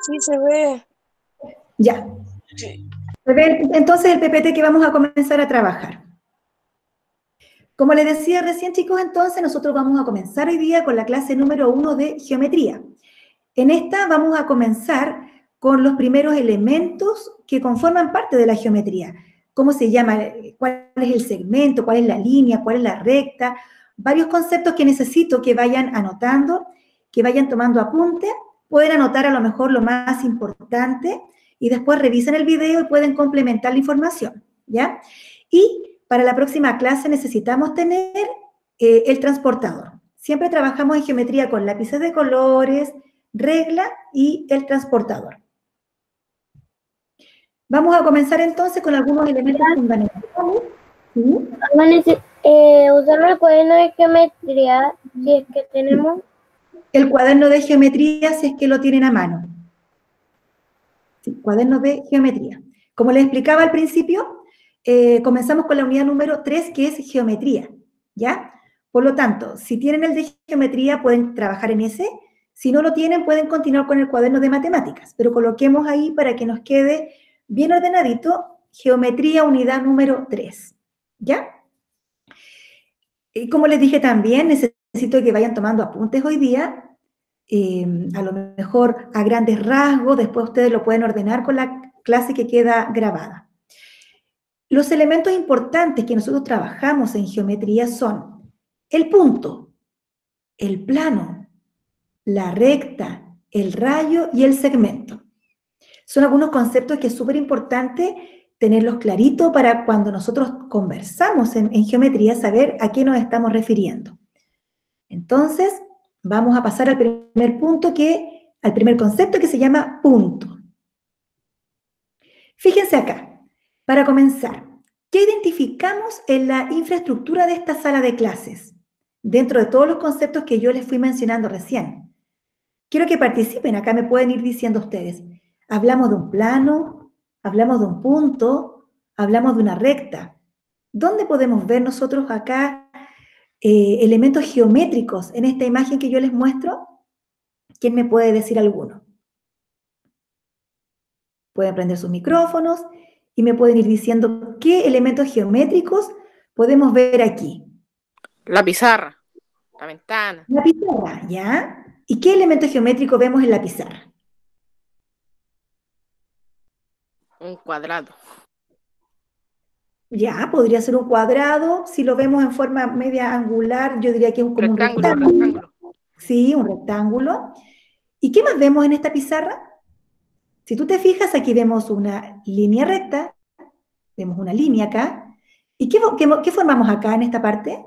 Sí, se ve. Ya. Sí. Entonces el PPT que vamos a comenzar a trabajar. Como les decía recién, chicos, entonces nosotros vamos a comenzar hoy día con la clase número 1 de geometría. En esta vamos a comenzar con los primeros elementos que conforman parte de la geometría. ¿Cómo se llama? ¿Cuál es el segmento? ¿Cuál es la línea? ¿Cuál es la recta? Varios conceptos que necesito que vayan anotando, que vayan tomando apunte. Pueden anotar a lo mejor lo más importante y después revisen el video y pueden complementar la información, ¿ya? Y para la próxima clase necesitamos tener el transportador. Siempre trabajamos en geometría con lápices de colores, regla y el transportador. Vamos a comenzar entonces con algunos elementos fundamentales. ¿Sí? Usar el cuaderno de geometría, si es que tenemos. El cuaderno de geometría, si es que lo tienen a mano. Sí, cuaderno de geometría. Como les explicaba al principio, comenzamos con la unidad número 3, que es geometría, ¿ya? Por lo tanto, si tienen el de geometría, pueden trabajar en ese. Si no lo tienen, pueden continuar con el cuaderno de matemáticas, pero coloquemos ahí para que nos quede bien ordenadito, geometría unidad número 3, ¿ya? Y como les dije también, necesito que vayan tomando apuntes hoy día, a lo mejor a grandes rasgos, después ustedes lo pueden ordenar con la clase que queda grabada. Los elementos importantes que nosotros trabajamos en geometría son el punto, el plano, la recta, el rayo y el segmento. Son algunos conceptos que es súper importante tenerlos claritos para cuando nosotros conversamos en geometría, saber a qué nos estamos refiriendo. Entonces, vamos a pasar al primer punto, al primer concepto que se llama punto. Fíjense acá, para comenzar, ¿qué identificamos en la infraestructura de esta sala de clases? Dentro de todos los conceptos que yo les fui mencionando recién. Quiero que participen, acá me pueden ir diciendo ustedes. Hablamos de un plano, hablamos de un punto, hablamos de una recta. ¿Dónde podemos ver nosotros acá elementos geométricos en esta imagen que yo les muestro? ¿Quién me puede decir alguno? Pueden prender sus micrófonos y me pueden ir diciendo qué elementos geométricos podemos ver aquí. La pizarra, la ventana. La pizarra, ¿ya? ¿Y qué elemento geométrico vemos en la pizarra? Un cuadrado. Ya, podría ser un cuadrado. Si lo vemos en forma media angular, yo diría que es como un rectángulo. Sí, un rectángulo. ¿Y qué más vemos en esta pizarra? Si tú te fijas, aquí vemos una línea recta, vemos una línea acá. ¿Y qué formamos acá en esta parte?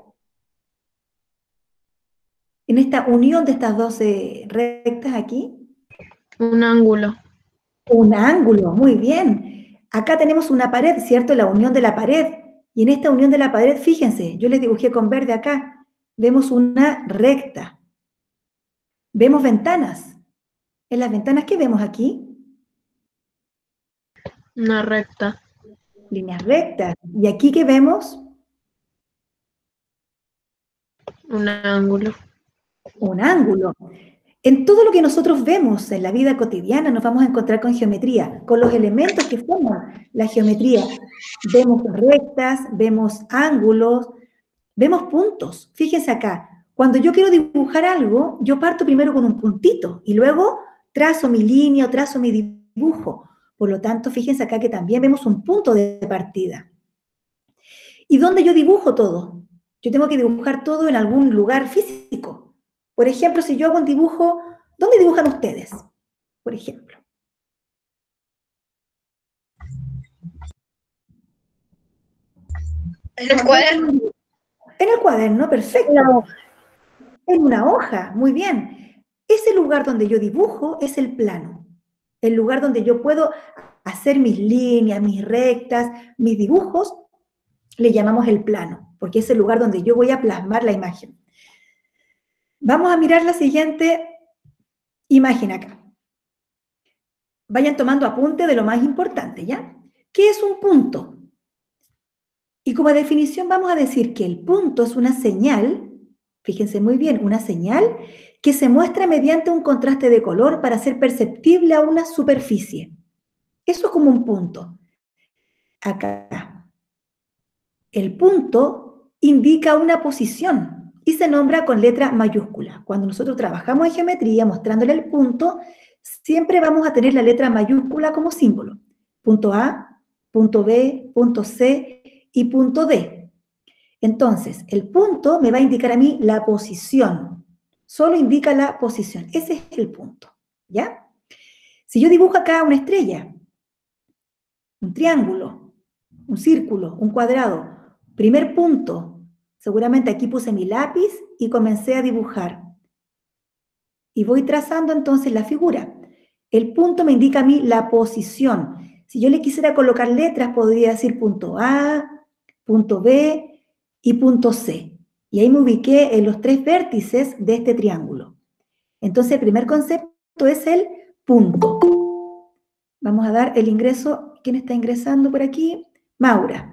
En esta unión de estas dos rectas aquí. Un ángulo. Un ángulo, muy bien. Acá tenemos una pared, ¿cierto? La unión de la pared. Y en esta unión de la pared, fíjense, yo les dibujé con verde acá. Vemos una recta. Vemos ventanas. ¿En las ventanas qué vemos aquí? Una recta. Líneas rectas. ¿Y aquí qué vemos? Un ángulo. Un ángulo. En todo lo que nosotros vemos en la vida cotidiana nos vamos a encontrar con geometría, con los elementos que forman la geometría. Vemos rectas, vemos ángulos, vemos puntos. Fíjense acá, cuando yo quiero dibujar algo, yo parto primero con un puntito y luego trazo mi línea o trazo mi dibujo. Por lo tanto, fíjense acá que también vemos un punto de partida. ¿Y dónde yo dibujo todo? Yo tengo que dibujar todo en algún lugar físico. Por ejemplo, si yo hago un dibujo, ¿dónde dibujan ustedes? Por ejemplo. En el cuaderno. En el cuaderno, perfecto. En una hoja. En una hoja, muy bien. Ese lugar donde yo dibujo es el plano. El lugar donde yo puedo hacer mis líneas, mis rectas, mis dibujos, le llamamos el plano, porque es el lugar donde yo voy a plasmar la imagen. Vamos a mirar la siguiente imagen acá. Vayan tomando apunte de lo más importante, ¿ya? ¿Qué es un punto? Y como definición vamos a decir que el punto es una señal, fíjense muy bien, una señal que se muestra mediante un contraste de color para hacer perceptible a una superficie. Eso es como un punto. Acá. El punto indica una posición y se nombra con letra mayúscula. Cuando nosotros trabajamos en geometría mostrándole el punto, siempre vamos a tener la letra mayúscula como símbolo. Punto A, punto B, punto C y punto D. Entonces, el punto me va a indicar a mí la posición. Solo indica la posición. Ese es el punto, ¿ya? Si yo dibujo acá una estrella, un triángulo, un círculo, un cuadrado, primer punto, seguramente aquí puse mi lápiz y comencé a dibujar. Y voy trazando entonces la figura. El punto me indica a mí la posición. Si yo le quisiera colocar letras, podría decir punto A, punto B y punto C. Y ahí me ubiqué en los 3 vértices de este triángulo. Entonces, el primer concepto es el punto. Vamos a dar el ingreso. ¿Quién está ingresando por aquí? Maura.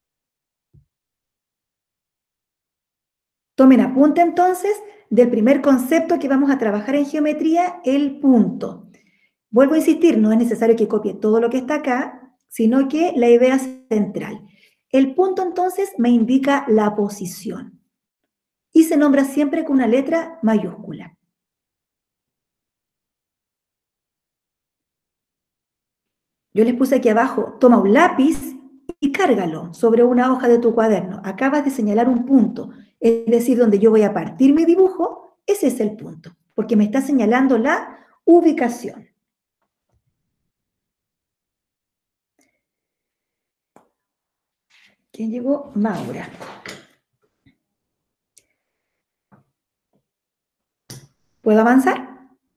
Tomen apunte entonces del primer concepto que vamos a trabajar en geometría, el punto. Vuelvo a insistir, no es necesario que copie todo lo que está acá, sino que la idea central. El punto entonces me indica la posición y se nombra siempre con una letra mayúscula. Yo les puse aquí abajo, toma un lápiz y cárgalo sobre una hoja de tu cuaderno. Acabas de señalar un punto, es decir, donde yo voy a partir mi dibujo, ese es el punto, porque me está señalando la ubicación. ¿Quién llegó? Maura. ¿Puedo avanzar?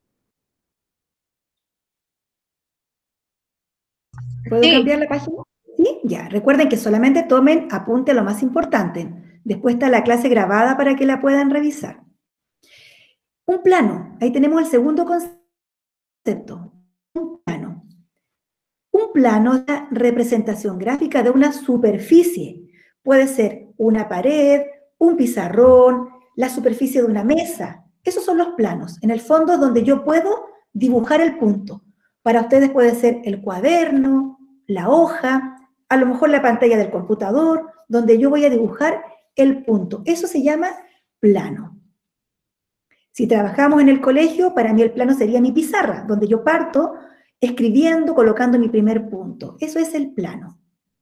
¿Puedo cambiar la página? ¿Sí? Ya, recuerden que solamente tomen apunte a lo más importante. Después está la clase grabada para que la puedan revisar. Un plano, ahí tenemos el segundo concepto. Un plano. Un plano es la representación gráfica de una superficie. Puede ser una pared, un pizarrón, la superficie de una mesa. Esos son los planos. En el fondo, donde yo puedo dibujar el punto. Para ustedes puede ser el cuaderno, la hoja, a lo mejor la pantalla del computador, donde yo voy a dibujar el punto. Eso se llama plano. Si trabajamos en el colegio, para mí el plano sería mi pizarra, donde yo parto escribiendo, colocando mi primer punto. Eso es el plano.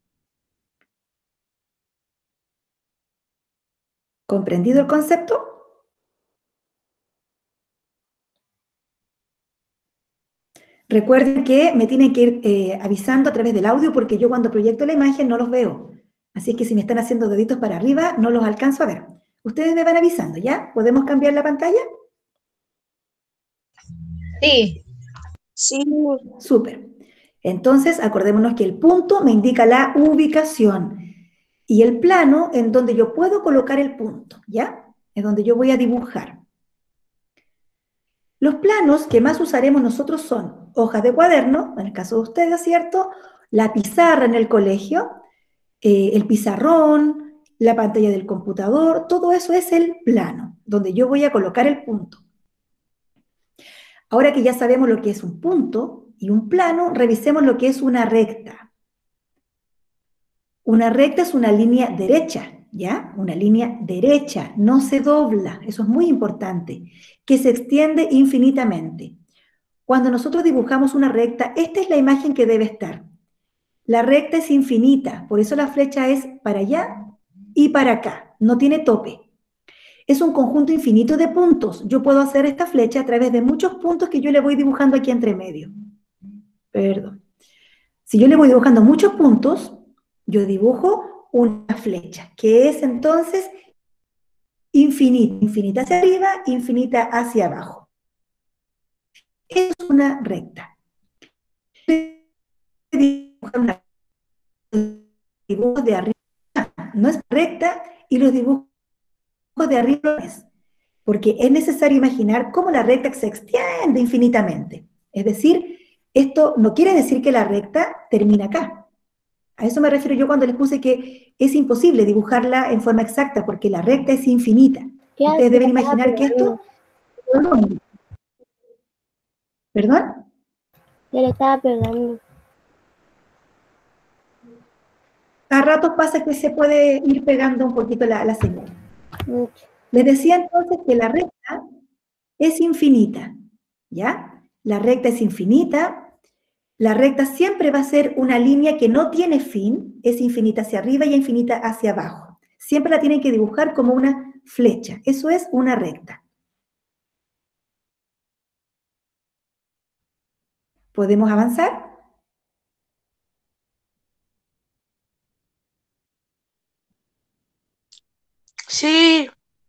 ¿Comprendido el concepto? Recuerden que me tienen que ir avisando a través del audio porque yo cuando proyecto la imagen no los veo. Así que si me están haciendo deditos para arriba, no los alcanzo a ver. Ustedes me van avisando, ¿ya? ¿Podemos cambiar la pantalla? Sí. Sí. Súper. Entonces, acordémonos que el punto me indica la ubicación y el plano en donde yo puedo colocar el punto, ¿ya? Es donde yo voy a dibujar. Los planos que más usaremos nosotros son hojas de cuaderno, en el caso de ustedes, ¿cierto? La pizarra en el colegio, el pizarrón, la pantalla del computador, todo eso es el plano, donde yo voy a colocar el punto. Ahora que ya sabemos lo que es un punto y un plano, revisemos lo que es una recta. Una recta es una línea derecha, ¿ya? Una línea derecha, no se dobla, eso es muy importante, que se extiende infinitamente. Cuando nosotros dibujamos una recta, esta es la imagen que debe estar. La recta es infinita, por eso la flecha es para allá y para acá, no tiene tope. Es un conjunto infinito de puntos. Yo puedo hacer esta flecha a través de muchos puntos que yo le voy dibujando aquí entre medio. Perdón. Si yo le voy dibujando muchos puntos, yo dibujo una flecha, que es entonces infinita. Infinita hacia arriba, infinita hacia abajo. Es una recta. Dibujar una dibujo de arriba no es recta y los dibujos de arriba no es, porque es necesario imaginar cómo la recta se extiende infinitamente. Es decir, esto no quiere decir que la recta termina acá. A eso me refiero yo cuando les puse que es imposible dibujarla en forma exacta, porque la recta es infinita. Ustedes deben imaginar que esto ¿Perdón? Se le estaba pegando. A ratos pasa que se puede ir pegando un poquito la señal. Mucho. Les decía entonces que la recta es infinita, ¿ya? La recta es infinita. La recta siempre va a ser una línea que no tiene fin, es infinita hacia arriba y infinita hacia abajo. Siempre la tienen que dibujar como una flecha. Eso es una recta. ¿Podemos avanzar? Sí.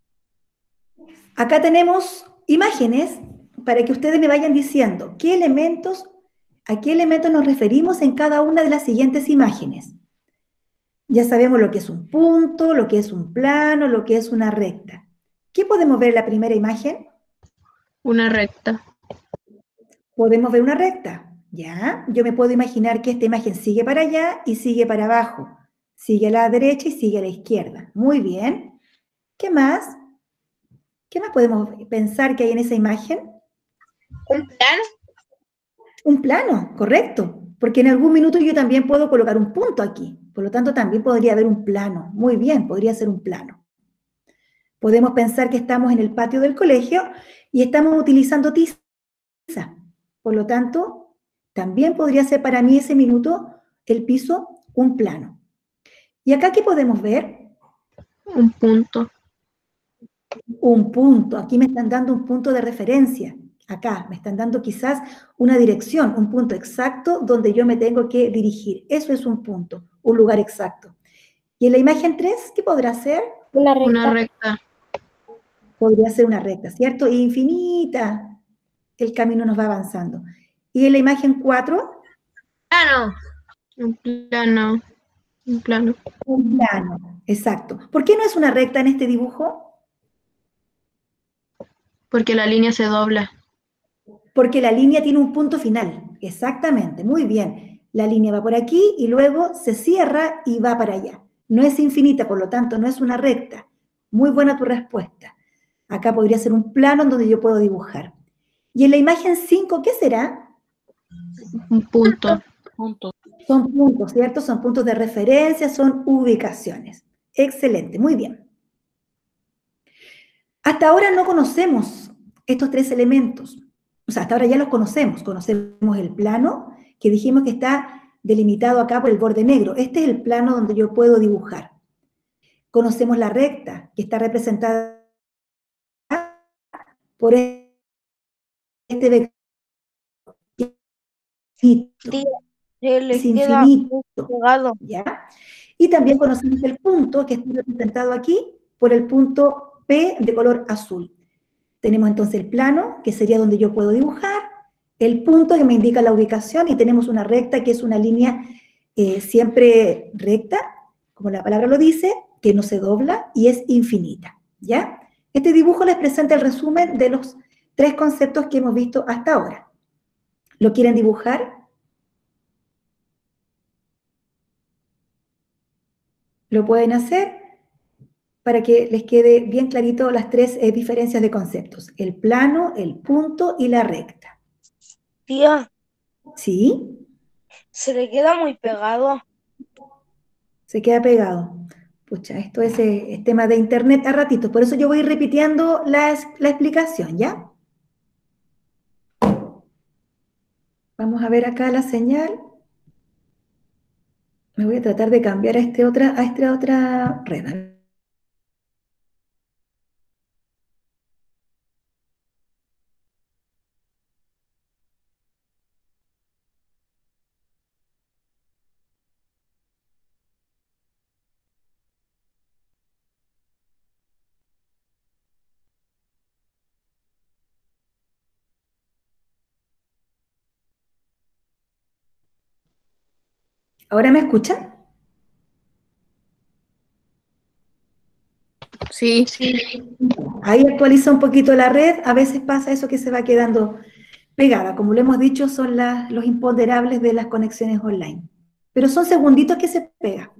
Acá tenemos imágenes para que ustedes me vayan diciendo a qué elementos nos referimos en cada una de las siguientes imágenes. Ya sabemos lo que es un punto, lo que es un plano, lo que es una recta. ¿Qué podemos ver en la primera imagen? Una recta. Podemos ver una recta, ¿ya? Yo me puedo imaginar que esta imagen sigue para allá y sigue para abajo. Sigue a la derecha y sigue a la izquierda. Muy bien. ¿Qué más? ¿Qué más podemos pensar que hay en esa imagen? ¿Un plano? Un plano, correcto. Porque en algún minuto yo también puedo colocar un punto aquí. Por lo tanto, también podría haber un plano. Muy bien, podría ser un plano. Podemos pensar que estamos en el patio del colegio y estamos utilizando tiza. Por lo tanto, también podría ser para mí ese minuto el piso un plano. ¿Y acá qué podemos ver? Un punto. Un punto. Aquí me están dando un punto de referencia. Acá me están dando quizás una dirección, un punto exacto donde yo me tengo que dirigir. Eso es un punto, un lugar exacto. ¿Y en la imagen 3 qué podrá ser? Una recta. Una recta. Podría ser una recta, ¿cierto? Infinita. El camino nos va avanzando. ¿Y en la imagen 4? Plano. Un plano. Un plano. Un plano, exacto. ¿Por qué no es una recta en este dibujo? Porque la línea se dobla. Porque la línea tiene un punto final. Exactamente, muy bien. La línea va por aquí y luego se cierra y va para allá. No es infinita, por lo tanto, no es una recta. Muy buena tu respuesta. Acá podría ser un plano en donde yo puedo dibujar. Y en la imagen 5, ¿qué será? Un punto. Son puntos, ¿cierto? Son puntos de referencia, son ubicaciones. Excelente, muy bien. Hasta ahora no conocemos estos tres elementos. O sea, hasta ahora ya los conocemos. Conocemos el plano, que dijimos que está delimitado acá por el borde negro. Este es el plano donde yo puedo dibujar. Conocemos la recta, que está representada por este vector. Tía, se le Es queda infinito, pegado. ¿ya? Y también conocemos el punto, que está representado aquí por el punto P de color azul. Tenemos entonces el plano, que sería donde yo puedo dibujar, el punto que me indica la ubicación, y tenemos una recta, que es una línea siempre recta, como la palabra lo dice, que no se dobla y es infinita, ¿ya? Este dibujo les presenta el resumen de los tres conceptos que hemos visto hasta ahora. ¿Lo quieren dibujar? Lo pueden hacer para que les quede bien clarito las tres diferencias de conceptos: el plano, el punto y la recta. Tía, ¿Sí? se le queda muy pegado. Se queda pegado. Pucha, esto es tema de internet a ratito, por eso yo voy repitiendo la explicación, ¿ya? Vamos a ver acá la señal. Me voy a tratar de cambiar a esta otra red. ¿Ahora me escuchan? Sí. Sí. Ahí actualiza un poquito la red, a veces pasa eso que se va quedando pegada. Como lo hemos dicho, son los imponderables de las conexiones online. Pero son segunditos que se pega.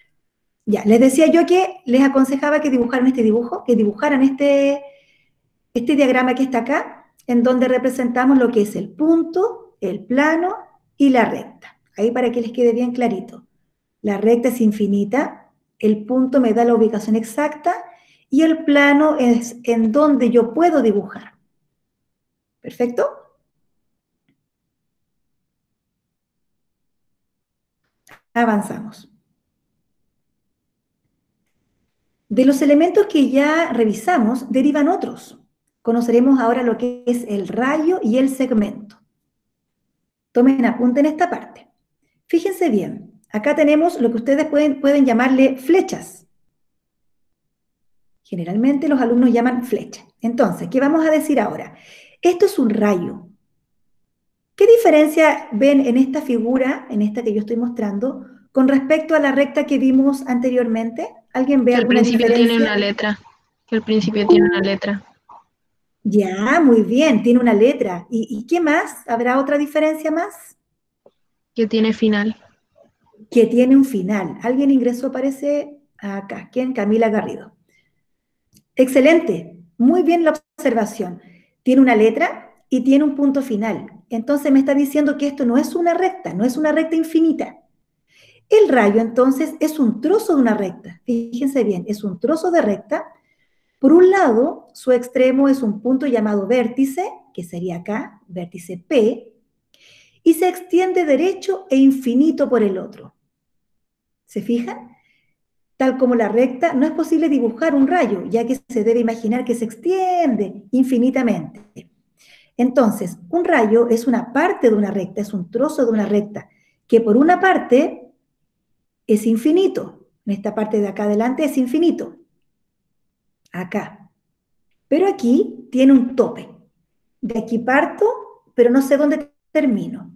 Ya, les decía yo que les aconsejaba que dibujaran este dibujo, que dibujaran este diagrama que está acá, en donde representamos lo que es el punto, el plano y la recta. Ahí para que les quede bien clarito. La recta es infinita, el punto me da la ubicación exacta y el plano es en donde yo puedo dibujar. ¿Perfecto? Avanzamos. De los elementos que ya revisamos, derivan otros. Conoceremos ahora lo que es el rayo y el segmento. Tomen apunte en esta parte. Fíjense bien, acá tenemos lo que ustedes pueden llamarle flechas. Generalmente los alumnos llaman flecha. Entonces, ¿qué vamos a decir ahora? Esto es un rayo. ¿Qué diferencia ven en esta figura, en esta que yo estoy mostrando, con respecto a la recta que vimos anteriormente? ¿Alguien ve Que al alguna principio diferencia? tiene una letra. Que al principio tiene una letra. Ya, muy bien, tiene una letra. ¿Y qué más? ¿Habrá otra diferencia más? Que tiene final. Que tiene un final. ¿Alguien ingresó, parece, acá? ¿Quién? Camila Garrido. Excelente, muy bien la observación. Tiene una letra y tiene un punto final. Entonces me está diciendo que esto no es una recta, no es una recta infinita. El rayo, entonces, es un trozo de una recta. Fíjense bien, es un trozo de recta. Por un lado, su extremo es un punto llamado vértice, que sería acá, vértice P, y se extiende derecho e infinito por el otro. ¿Se fijan? Tal como la recta, no es posible dibujar un rayo, ya que se debe imaginar que se extiende infinitamente. Entonces, un rayo es una parte de una recta, es un trozo de una recta, que por una parte es infinito. En esta parte de acá adelante es infinito. Acá. Pero aquí tiene un tope. De aquí parto, pero no sé dónde termino.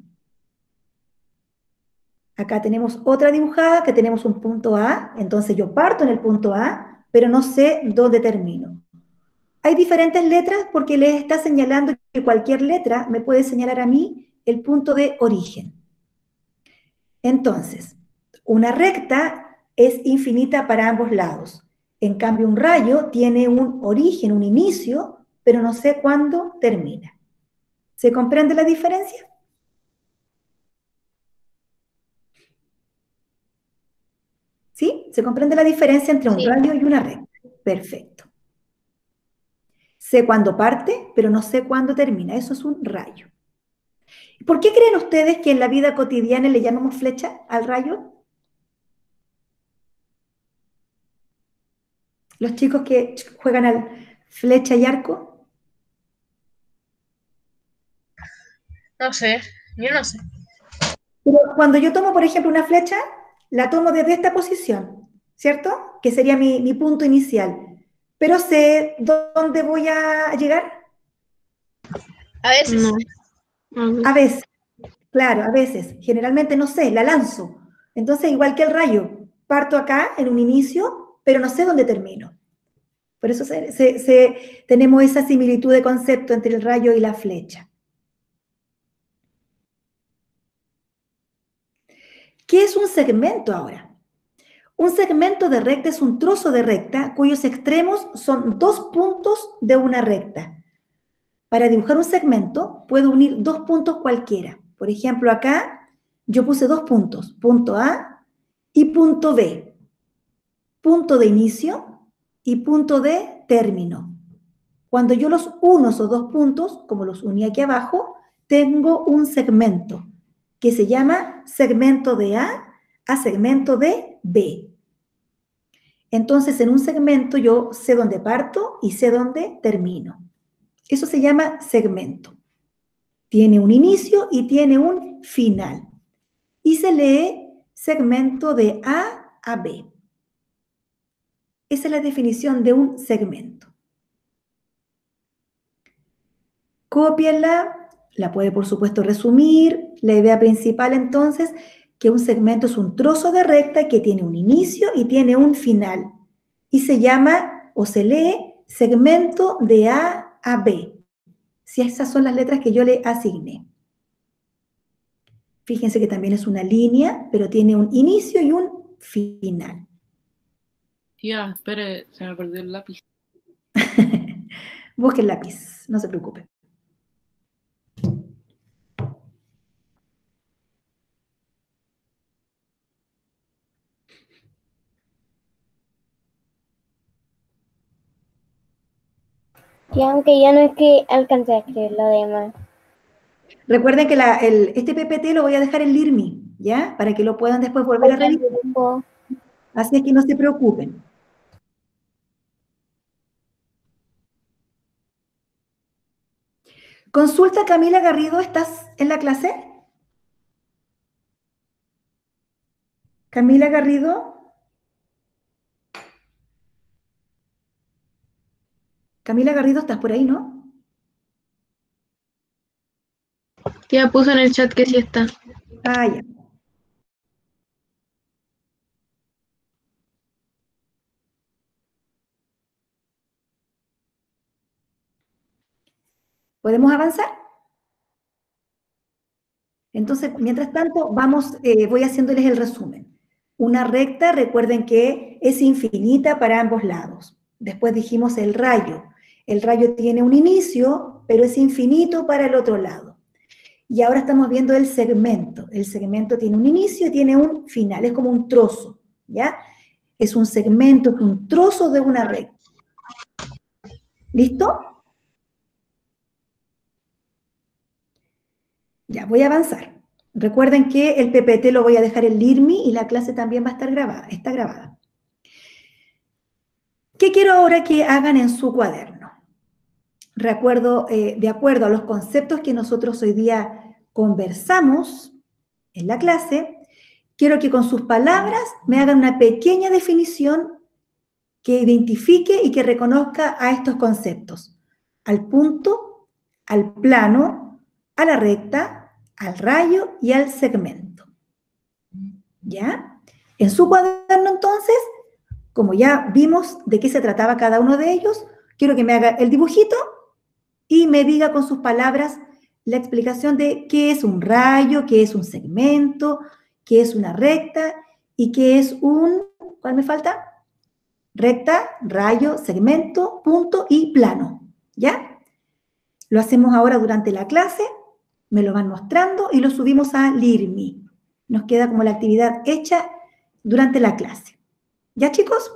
Acá tenemos otra dibujada, que tenemos un punto A, entonces yo parto en el punto A, pero no sé dónde termino. Hay diferentes letras porque les está señalando que cualquier letra me puede señalar a mí el punto de origen. Entonces, una recta es infinita para ambos lados. En cambio, un rayo tiene un origen, un inicio, pero no sé cuándo termina. ¿Se comprende la diferencia? ¿Sí? ¿Se comprende la diferencia entre un Sí. rayo y una recta? Perfecto. Sé cuándo parte, pero no sé cuándo termina. Eso es un rayo. ¿Por qué creen ustedes que en la vida cotidiana le llamamos flecha al rayo? Los chicos que juegan al flecha y arco. No sé, yo no sé. Pero cuando yo tomo, por ejemplo, una flecha, la tomo desde esta posición, ¿cierto? Que sería mi punto inicial. Pero sé dónde voy a llegar. A veces. No. A veces, claro, a veces. Generalmente no sé, la lanzo. Entonces, igual que el rayo, parto acá en un inicio, pero no sé dónde termino. Por eso tenemos esa similitud de concepto entre el rayo y la flecha. ¿Qué es un segmento ahora? Un segmento de recta es un trozo de recta cuyos extremos son dos puntos de una recta. Para dibujar un segmento, puedo unir dos puntos cualquiera. Por ejemplo, acá yo puse dos puntos, punto A y punto B. Punto de inicio y punto de término. Cuando yo los uno esos dos puntos, como los uní aquí abajo, tengo un segmento que se llama segmento de A segmento de B. Entonces, en un segmento yo sé dónde parto y sé dónde termino. Eso se llama segmento. Tiene un inicio y tiene un final. Y se lee segmento de A a B. Esa es la definición de un segmento. Cópienla, la puede por supuesto resumir. La idea principal entonces, que un segmento es un trozo de recta que tiene un inicio y tiene un final. Y se llama o se lee segmento de A a B. Si esas son las letras que yo le asigné. Fíjense que también es una línea, pero tiene un inicio y un final. Tía, espere, se me perdió el lápiz. Busque el lápiz, no se preocupe. Y aunque ya no es que alcancé a escribir lo demás. Recuerden que este PPT lo voy a dejar en LIRMI, ¿ya? Para que lo puedan después volver a revisar. Así es que no se preocupen. Consulta, Camila Garrido, ¿estás en la clase? Camila Garrido. Camila Garrido, ¿estás por ahí, no? Ya puso en el chat que sí está. Ah, ya. ¿Podemos avanzar? Entonces, mientras tanto, voy haciéndoles el resumen. Una recta, recuerden que es infinita para ambos lados. Después dijimos el rayo. El rayo tiene un inicio, pero es infinito para el otro lado. Y ahora estamos viendo el segmento. El segmento tiene un inicio y tiene un final. Es como un trozo, ¿ya? Es un segmento, es un trozo de una recta. ¿Listo? Ya, voy a avanzar. Recuerden que el PPT lo voy a dejar en LIRMI y la clase también va a estar grabada, está grabada. ¿Qué quiero ahora que hagan en su cuaderno? De acuerdo a los conceptos que nosotros hoy día conversamos en la clase, quiero que con sus palabras me hagan una pequeña definición que identifique y que reconozca a estos conceptos. Al punto, al plano, a la recta, al rayo y al segmento. ¿Ya? En su cuaderno, entonces, como ya vimos de qué se trataba cada uno de ellos, quiero que me haga el dibujito y me diga con sus palabras la explicación de qué es un rayo, qué es un segmento, qué es una recta y qué es ¿cuál me falta? Recta, rayo, segmento, punto y plano. ¿Ya? Lo hacemos ahora durante la clase, me lo van mostrando y lo subimos a LIRMI. Nos queda como la actividad hecha durante la clase. ¿Ya, chicos?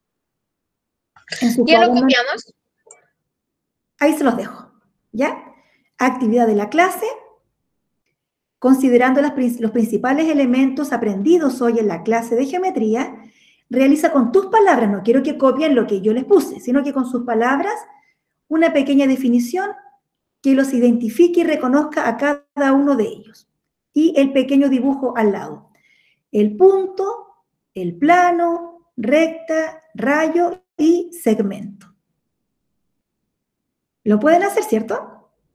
¿Ya lo copiamos? Ahí se los dejo. ¿Ya? Actividad de la clase. Considerando los principales elementos aprendidos hoy en la clase de geometría, realiza con tus palabras, no quiero que copien lo que yo les puse, sino que con sus palabras, una pequeña definición que los identifique y reconozca a cada uno de ellos. Y el pequeño dibujo al lado. El punto, el plano, recta, rayo y segmento. ¿Lo pueden hacer, cierto?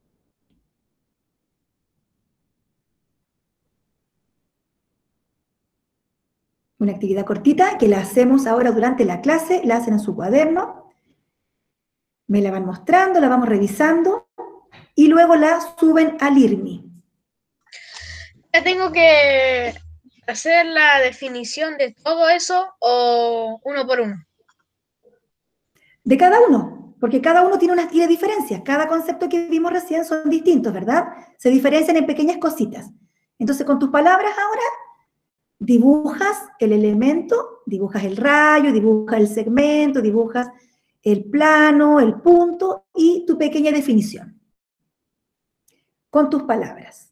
Una actividad cortita que la hacemos ahora durante la clase, la hacen en su cuaderno, me la van mostrando, la vamos revisando y luego la suben al LIRMI. ¿Ya tengo que hacer la definición de todo eso o uno por uno? De cada uno, porque cada uno tiene diferencias. Cada concepto que vimos recién son distintos, ¿verdad? Se diferencian en pequeñas cositas. Entonces, con tus palabras ahora, dibujas el elemento, dibujas el rayo, dibujas el segmento, dibujas el plano, el punto y tu pequeña definición. Con tus palabras.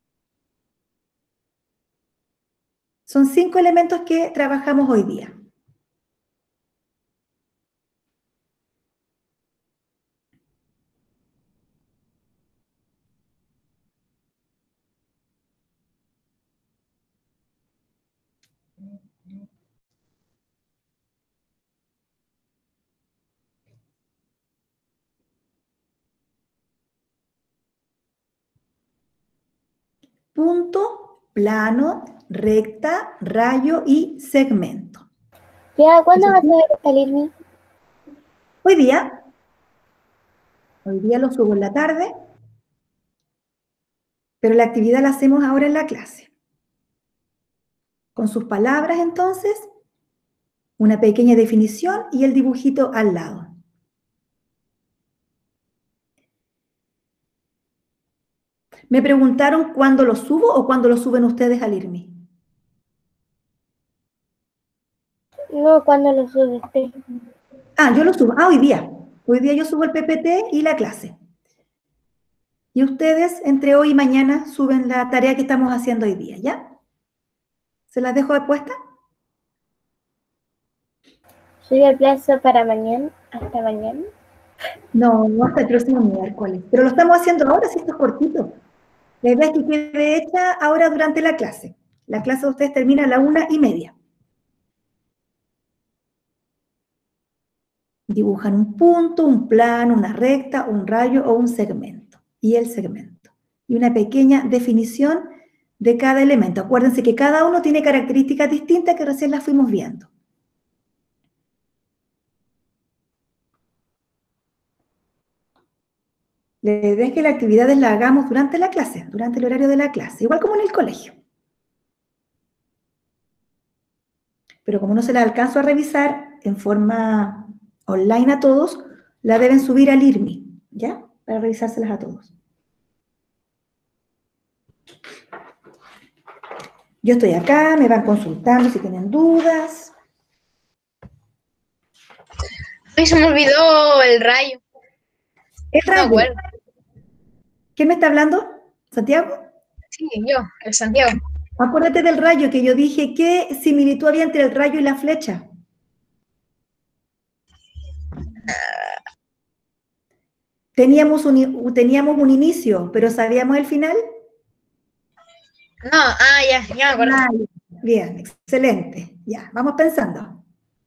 Son 5 elementos que trabajamos hoy día. Punto, plano, recta, rayo y segmento. ¿Ya cuándo va a salirme? Hoy día lo subo en la tarde, pero la actividad la hacemos ahora en la clase. Con sus palabras, entonces, una pequeña definición y el dibujito al lado. Me preguntaron cuándo lo subo o cuándo lo suben ustedes al IRMI. No, cuando lo subiste. Ah, yo lo subo. Ah, hoy día. Hoy día yo subo el PPT y la clase. Y ustedes, entre hoy y mañana, suben la tarea que estamos haciendo hoy día, ¿ya? ¿Se las dejo de puesta? Sube el plazo para mañana, hasta mañana. No, no hasta el próximo miércoles. Pero lo estamos haciendo ahora, si esto es cortito. La idea es que quede hecha ahora durante la clase. La clase de ustedes termina a la 1:30. Dibujan un punto, un plano, una recta, un rayo o un segmento. Y el segmento. Y una pequeña definición de cada elemento. Acuérdense que cada uno tiene características distintas que recién las fuimos viendo. La idea es que las actividades las hagamos durante la clase, durante el horario de la clase, igual como en el colegio. Pero como no se las alcanzo a revisar en forma online a todos, la deben subir al IRMI, ¿ya? Para revisárselas a todos. Yo estoy acá, me van consultando si tienen dudas. A mí se me olvidó el rayo. El No me rayo. acuerdo. ¿Quién me está hablando? ¿Santiago? Sí, yo, el Santiago. Acuérdate del rayo que yo dije, ¿qué similitud había entre el rayo y la flecha? Teníamos un inicio, pero ¿sabíamos el final? No, ya me acuerdo. Ah, bien, excelente. Ya, vamos pensando.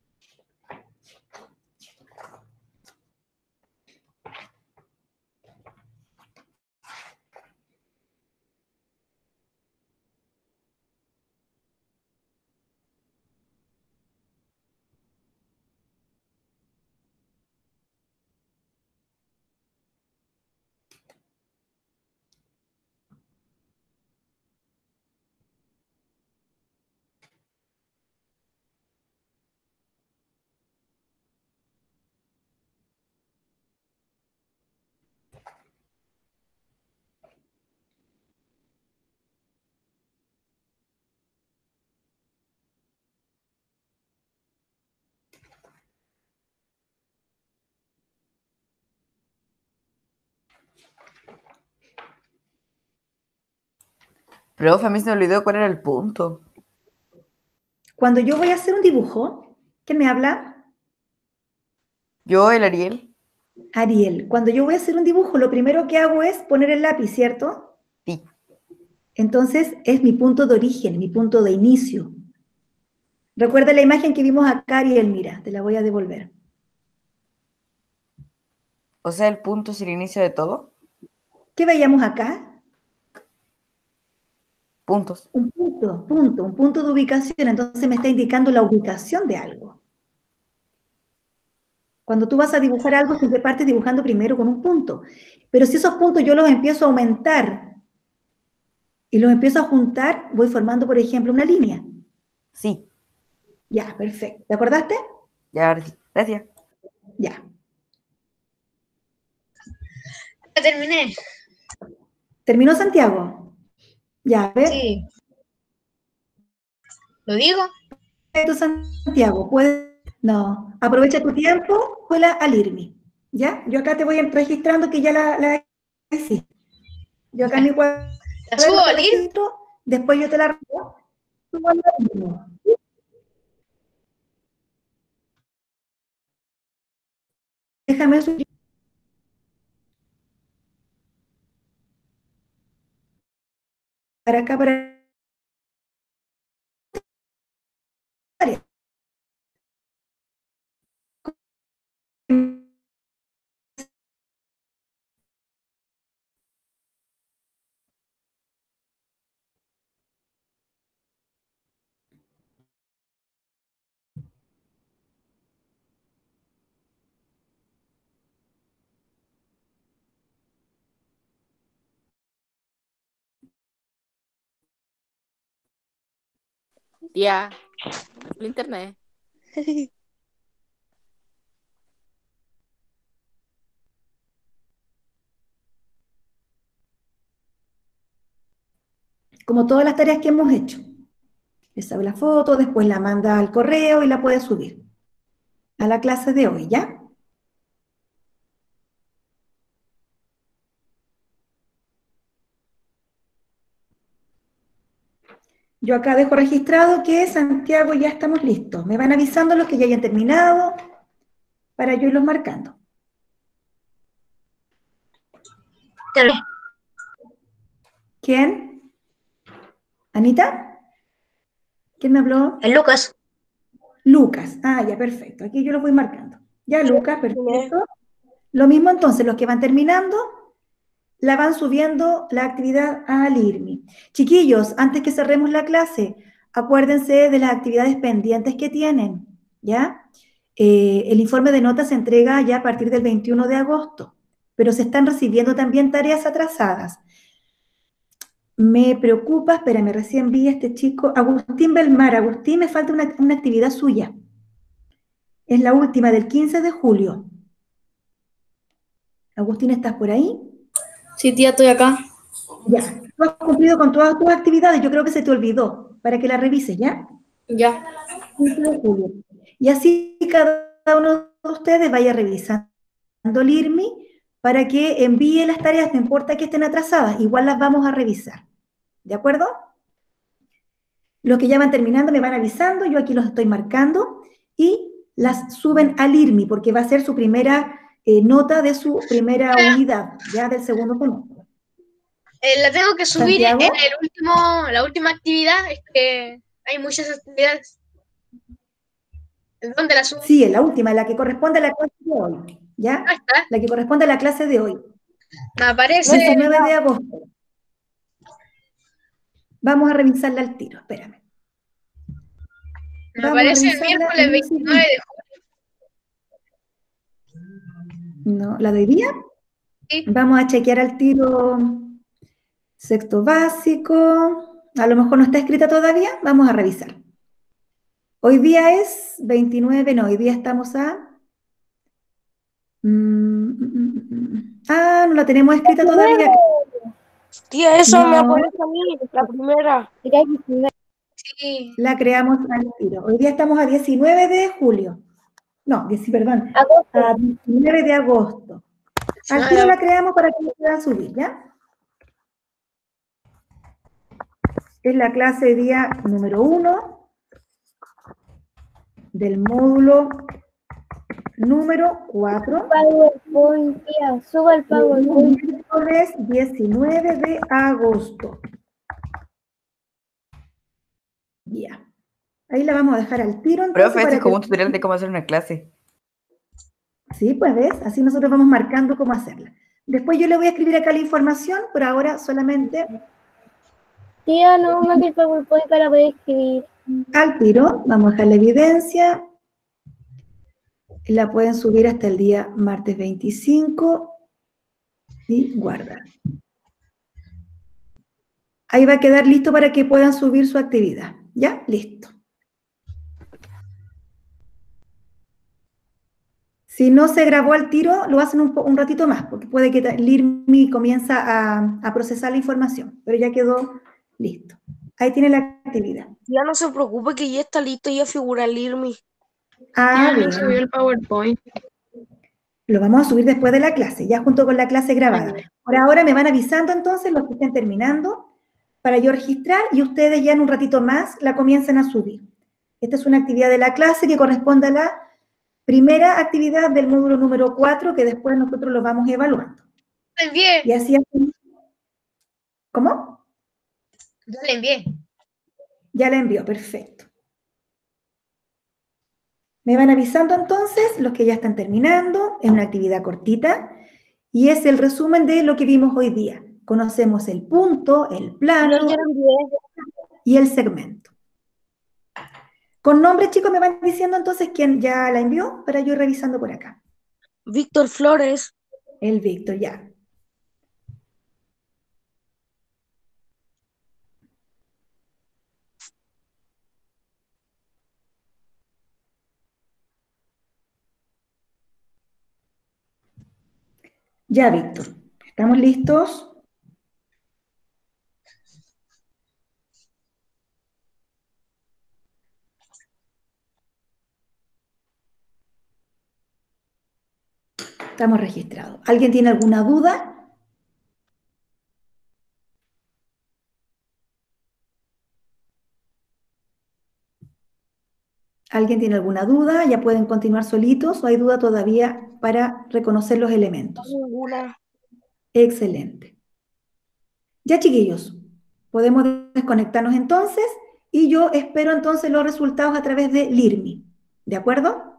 Profe, a mí se me olvidó cuál era el punto. Cuando yo voy a hacer un dibujo, ¿quién me habla? Yo, el Ariel. Ariel. Cuando yo voy a hacer un dibujo, lo primero que hago es poner el lápiz, ¿cierto? Sí. Entonces es mi punto de origen, mi punto de inicio. Recuerda la imagen que vimos acá, Ariel, mira, te la voy a devolver. O sea, el punto es el inicio de todo. ¿Qué veíamos acá? Puntos. Un punto de ubicación. Entonces me está indicando la ubicación de algo. Cuando tú vas a dibujar algo, siempre partes dibujando primero con un punto. Pero si esos puntos yo los empiezo a aumentar y los empiezo a juntar, voy formando, por ejemplo, una línea. Sí. Ya, perfecto. ¿Te acordaste? Ya, ahora sí. Gracias. Ya. Ya terminé. ¿Terminó Santiago? Ya, a ver. Sí. ¿Lo digo? Tú, Santiago, puedes... No, aprovecha tu tiempo, vuela al IRMI. ¿Ya? Yo acá te voy registrando que ya la hiciste. Yo acá en mi ¿La subo cuaderno te al ir? registro, después yo te la registro. Déjame subir para acá, para... Tía, el internet. como todas las tareas que hemos hecho. Le sabe la foto, después la manda al correo y la puede subir a la clase de hoy, ¿ya? Yo acá dejo registrado que Santiago ya estamos listos. Me van avisando los que ya hayan terminado para yo irlos marcando. ¿Quién? ¿Anita? ¿Quién me habló? El Lucas. Lucas. Ah, ya, perfecto. Aquí yo los voy marcando. Ya, Lucas, perfecto. Lo mismo entonces, los que van terminando, la van subiendo la actividad al IRMI. Chiquillos, antes que cerremos la clase, acuérdense de las actividades pendientes que tienen, ¿ya? El informe de notas se entrega ya a partir del 21 de agosto, pero se están recibiendo también tareas atrasadas. Me preocupa, espérame, recién vi a este chico, Agustín Belmar. Agustín, me falta una actividad suya. Es la última del 15 de julio. Agustín, ¿estás por ahí? Sí, tía, estoy acá. Ya. Tú has cumplido con todas tus actividades, yo creo que se te olvidó, para que la revises, ¿ya? Ya. 15 de julio. Y así cada uno de ustedes vaya revisando el IRMI para que envíe las tareas, no importa que estén atrasadas, igual las vamos a revisar. ¿De acuerdo? Los que ya van terminando me van avisando, yo aquí los estoy marcando y las suben al IRMI porque va a ser su primera nota de su primera unidad, ya del segundo semestre. La tengo que subir Santiago. en la última actividad, es que hay muchas actividades. ¿En dónde la subo? Sí, en la última, la que corresponde a la clase de hoy, ¿ya? Ah, está. La que corresponde a la clase de hoy. Me aparece. 19 de agosto. Vamos a revisarla al tiro, espérame. Me Vamos a aparece el revisarla miércoles en un 29 de No, ¿la de hoy día? Sí. Vamos a chequear al tiro sexto básico. A lo mejor no está escrita todavía, vamos a revisar. Hoy día es 29, no, hoy día estamos a... Ah, no la tenemos escrita todavía. Tía, eso me No. aparece a mí, la primera. Sí. La creamos al tiro. Hoy día estamos a 19 de julio. No, perdón, a 19 de agosto. Al tiro la creamos para que lo puedan subir, ¿ya? Es la clase día número 1 del módulo número 4. PowerPoint, tía, suba el PowerPoint. Miércoles 19 de agosto. Ya. Ahí la vamos a dejar al tiro. Entonces, Profe, esto para es como un que... tutorial de cómo hacer una clase. Sí, pues ves, así nosotros vamos marcando cómo hacerla. Después yo le voy a escribir acá la información, por ahora solamente Tía, no mande el PowerPoint para poder escribir. al tiro. Vamos a dejar la evidencia. La pueden subir hasta el día martes 25 y guardar. Ahí va a quedar listo para que puedan subir su actividad. ¿Ya? Listo. Si no se grabó al tiro, lo hacen un ratito más, porque puede que el IRMI comienza a procesar la información, pero ya quedó listo. Ahí tiene la actividad. Ya no se preocupe que ya está listo, ya figura el IRMI. Ah, Ya no bien. subió el PowerPoint. Lo vamos a subir después de la clase, ya junto con la clase grabada. Por ahora me van avisando entonces los que estén terminando para yo registrar y ustedes ya en un ratito más la comienzan a subir. Esta es una actividad de la clase que corresponde a la primera actividad del módulo número 4 que después nosotros lo vamos evaluando. La envié. Y así hacemos. ¿Cómo? Ya la envié. Ya la envió, perfecto. Me van avisando entonces los que ya están terminando, es una actividad cortita y es el resumen de lo que vimos hoy día. Conocemos el punto, el plano Ya la envié. y el segmento. Con nombre, chicos, me van diciendo entonces quién ya la envió para yo ir revisando por acá. Víctor Flores. El Víctor, ya. Ya, Víctor. ¿Estamos listos? Estamos registrados. ¿Alguien tiene alguna duda? ¿Alguien tiene alguna duda? ¿Ya pueden continuar solitos o hay duda todavía para reconocer los elementos? Ninguna. Excelente. Ya, chiquillos, podemos desconectarnos entonces y yo espero entonces los resultados a través de LIRMI. ¿De acuerdo?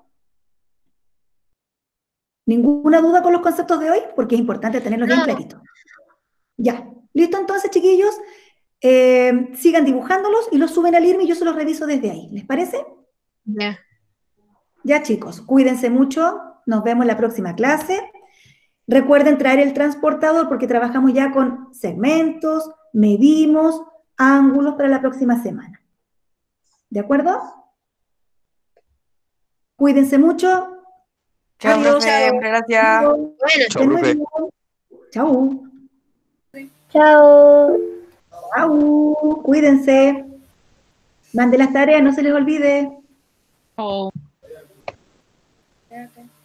¿Ninguna duda con los conceptos de hoy? Porque es importante tenerlos bien No. claritos. Ya. ¿Listo entonces, chiquillos? Sigan dibujándolos y los suben al LIRMI y yo se los reviso desde ahí. ¿Les parece? Ya. Ya, chicos, cuídense mucho. Nos vemos en la próxima clase. Recuerden traer el transportador porque trabajamos ya con segmentos, medimos, ángulos para la próxima semana. ¿De acuerdo? Cuídense mucho. Chao, Adiós. profe. Muchas gracias. Bueno, Estén muy bien. Chau. Chao. Chau. Cuídense. Manden las tareas, no se les olvide. oh.